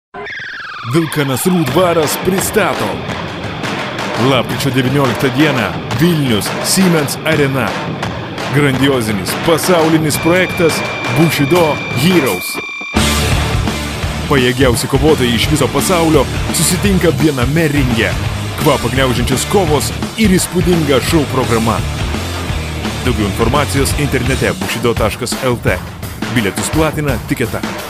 Vilkanasrų dvaras pristato lapkričio 19 dieną Vilnius Siemens Arena. Grandiozinis pasaulinis projektas Bushido Heroes. Pajėgiausi kovotojai iš viso pasaulio susitinka viename ringe. Kvapą gniaužiančios kovos ir įspūdinga šou programa. Daugiau informacijos internete bushido.lt. Bilietus platina Tiketa.